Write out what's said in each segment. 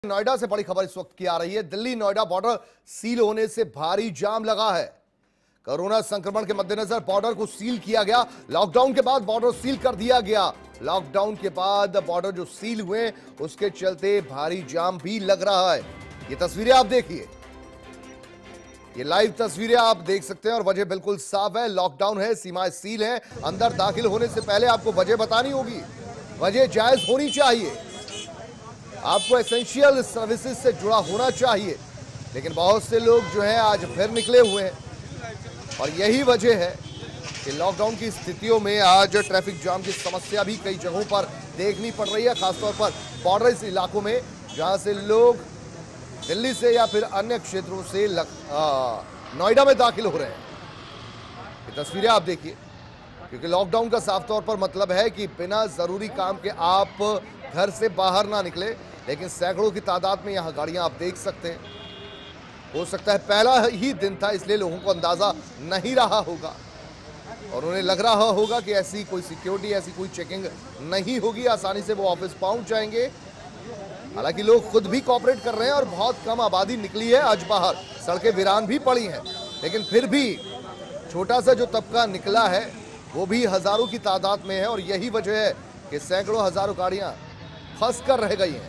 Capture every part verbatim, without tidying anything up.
नोएडा से बड़ी खबर इस वक्त की आ रही है। दिल्ली नोएडा बॉर्डर सील होने से भारी जाम लगा है। कोरोना संक्रमण के मद्देनजर बॉर्डर को सील किया गया। लॉकडाउन के बाद बॉर्डर सील कर दिया गया। लॉकडाउन के बाद बॉर्डर जो सील हुए उसके चलते भारी जाम भी लग रहा है। ये तस्वीरें आप देखिए, ये लाइव तस्वीरें आप देख सकते हैं और वजह बिल्कुल साफ है। लॉकडाउन है, सीमाएं सील है। अंदर दाखिल होने से पहले आपको वजह बतानी होगी, वजह जायज होनी चाहिए, आपको एसेंशियल सर्विसेज से जुड़ा होना चाहिए। लेकिन बहुत से लोग जो हैं आज फिर निकले हुए हैं और यही वजह है कि लॉकडाउन की स्थितियों में आज ट्रैफिक जाम की समस्या भी कई जगहों पर देखनी पड़ रही है, खासतौर पर बॉर्डर इलाकों में जहां से लोग दिल्ली से या फिर अन्य क्षेत्रों से नोएडा में दाखिल हो रहे हैं। ये तस्वीरें आप देखिए, क्योंकि लॉकडाउन का साफ तौर पर मतलब है कि बिना जरूरी काम के आप घर से बाहर ना निकले। लेकिन सैकड़ों की तादाद में यहां गाड़ियां आप देख सकते हैं। हो सकता है पहला ही दिन था, इसलिए लोगों को अंदाजा नहीं रहा होगा और उन्हें लग रहा होगा कि ऐसी कोई सिक्योरिटी, ऐसी कोई चेकिंग नहीं होगी, आसानी से वो ऑफिस पहुंच जाएंगे। हालांकि लोग खुद भी कोऑपरेट कर रहे हैं और बहुत कम आबादी निकली है आज बाहर, सड़कें वीरान भी पड़ी हैं। लेकिन फिर भी छोटा सा जो तबका निकला है वो भी हजारों की तादाद में है और यही वजह है कि सैकड़ों हजारों गाड़ियां फंस कर रह गई हैं।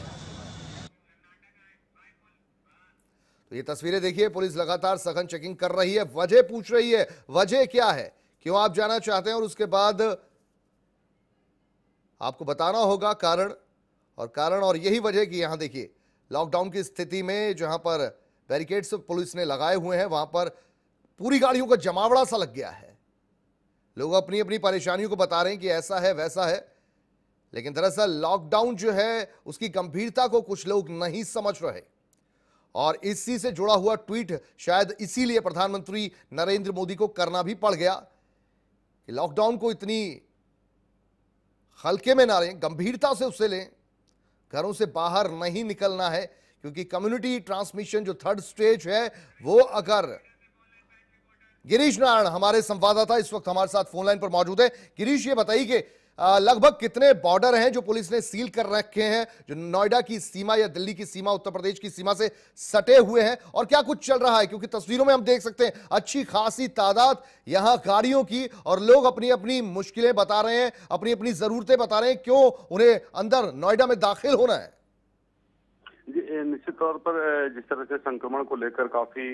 तो ये तस्वीरें देखिए, पुलिस लगातार सघन चेकिंग कर रही है, वजह पूछ रही है, वजह क्या है, क्यों आप जाना चाहते हैं, और उसके बाद आपको बताना होगा कारण और कारण और यही वजह कि यहां देखिए लॉकडाउन की स्थिति में जहां पर बैरिकेड्स पुलिस ने लगाए हुए हैं वहां पर पूरी गाड़ियों का जमावड़ा सा लग गया है। लोग अपनी अपनी परेशानियों को बता रहे हैं कि ऐसा है वैसा है, लेकिन दरअसल लॉकडाउन जो है उसकी गंभीरता को कुछ लोग नहीं समझ रहे और इसी से जुड़ा हुआ ट्वीट शायद इसीलिए प्रधानमंत्री नरेंद्र मोदी को करना भी पड़ गया कि लॉकडाउन को इतनी हल्के में ना लें, गंभीरता से उसे लें, घरों से बाहर नहीं निकलना है, क्योंकि कम्युनिटी ट्रांसमिशन जो थर्ड स्टेज है वो अगर गिरीश नारायण हमारे संवाददाता इस वक्त हमारे साथ फोन लाइन पर मौजूद है। गिरीश, ये बताइए कि लगभग कितने बॉर्डर हैं जो पुलिस ने सील कर रखे हैं, जो नोएडा की सीमा या दिल्ली की सीमा, उत्तर प्रदेश की सीमा से सटे हुए हैं, और क्या कुछ चल रहा है? क्योंकि तस्वीरों में हम देख सकते हैं अच्छी खासी तादाद यहां गाड़ियों की और लोग अपनी अपनी मुश्किलें बता रहे हैं, अपनी अपनी जरूरतें बता रहे हैं, क्यों उन्हें अंदर नोएडा में दाखिल होना है। जी, निश्चित तौर पर जिस तरह से संक्रमण को लेकर काफी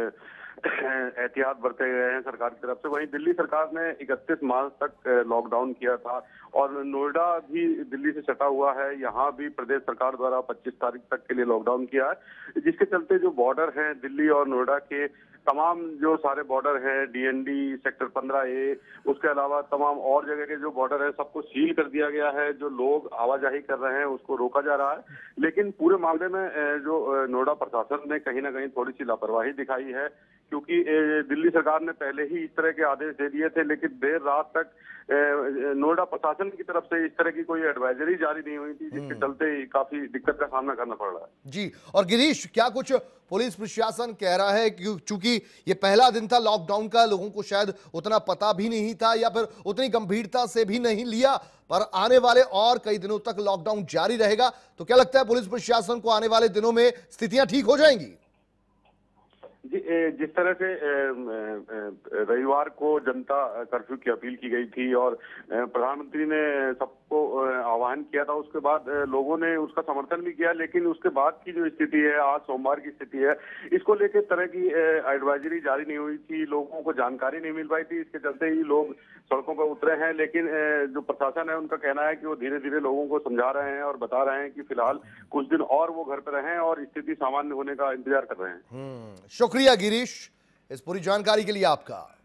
एहतियात बरते गए हैं सरकार की तरफ से, वहीं दिल्ली सरकार ने इकतीस मार्च तक लॉकडाउन किया था और नोएडा भी दिल्ली से सटा हुआ है, यहाँ भी प्रदेश सरकार द्वारा पच्चीस तारीख तक के लिए लॉकडाउन किया है, जिसके चलते जो बॉर्डर हैं दिल्ली और नोएडा के तमाम जो सारे बॉर्डर है, डीएनडी, सेक्टर पंद्रह ए, उसके अलावा तमाम और जगह के जो बॉर्डर है सबको सील कर दिया गया है। जो लोग आवाजाही कर रहे हैं उसको रोका जा रहा है। लेकिन पूरे मामले में जो नोएडा प्रशासन ने कहीं ना कहीं थोड़ी सी लापरवाही दिखाई है, क्योंकि दिल्ली सरकार ने पहले ही इस तरह के आदेश दे दिए थे, लेकिन देर रात तक नोएडा प्रशासन की तरफ से इस तरह की कोई एडवाइजरी जारी नहीं हुई थी, जिसके चलते काफी दिक्कत का सामना करना पड़ रहा है। जी, और गिरीश, क्या कुछ पुलिस प्रशासन कह रहा है कि चूंकि ये पहला दिन था लॉकडाउन का, लोगों को शायद उतना पता भी नहीं था या फिर उतनी गंभीरता से भी नहीं लिया, पर आने वाले और कई दिनों तक लॉकडाउन जारी रहेगा, तो क्या लगता है पुलिस प्रशासन को आने वाले दिनों में स्थितियां ठीक हो जाएंगी? जी, जिस तरह से रविवार को जनता कर्फ्यू की अपील की गई थी और प्रधानमंत्री ने सबको आह्वान किया था, उसके बाद लोगों ने उसका समर्थन भी किया, लेकिन उसके बाद की जो स्थिति है, आज सोमवार की स्थिति है, इसको लेकर तरह की एडवाइजरी जारी नहीं हुई थी, लोगों को जानकारी नहीं मिल पाई थी, इसके चलते ही लोग सड़कों पर उतरे हैं। लेकिन जो प्रशासन है उनका कहना है कि वो धीरे धीरे लोगों को समझा रहे हैं और बता रहे हैं कि फिलहाल कुछ दिन और वो घर पर रहें और स्थिति सामान्य होने का इंतजार कर रहे हैं। शुक्रिया गिरीश इस पूरी जानकारी के लिए आपका।